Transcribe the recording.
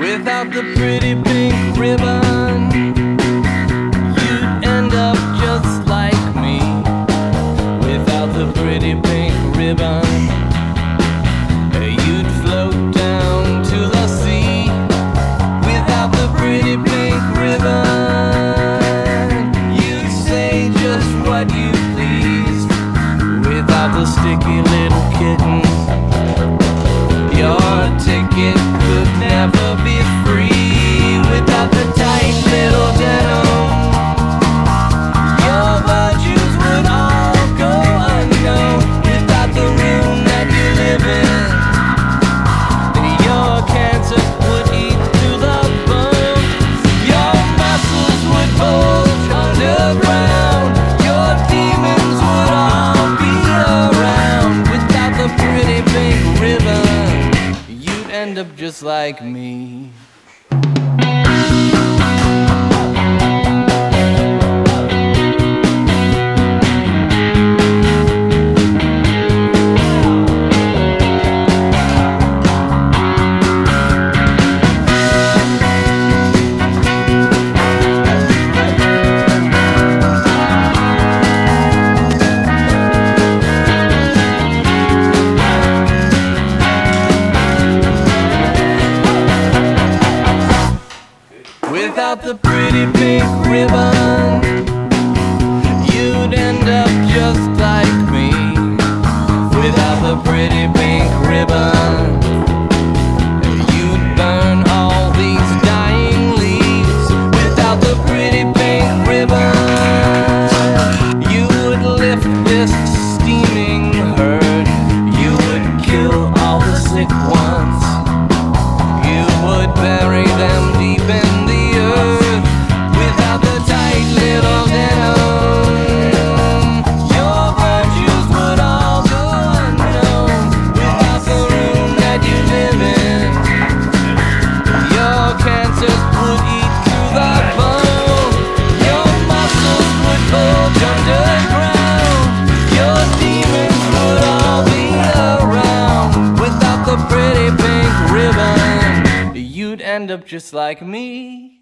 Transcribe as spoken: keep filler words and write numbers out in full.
Without the pretty pink ribbon, you'd end up just like me. Without the pretty pink ribbon, you'd float down to the sea. Without the pretty pink ribbon, you'd say just what you pleased. Without the sticky little kittens, your ticket could never be free. Without the tight little denim, your virtues would all go unknown. Without the room that you live in, your cancer would eat to the bone. Your muscles would bulge underground. Your demons would all be around. Without the pretty pink ribbon, you'd end up just like me. Without the pretty pink ribbon, you'd end up just like me. Without the pretty pink ribbon, you'd burn all these dying leaves. Without the pretty pink ribbon, you would lift this steaming herd. You would kill all the sick ones. You would bury them deep in the earth. Without the tight little denim, your virtues would all go unknown. Without the room that you live in, your cancers would eat through the bone. Your muscles would bulge underground. Your demons would all be around. Without the pretty pink ribbon, you'd end up just like me.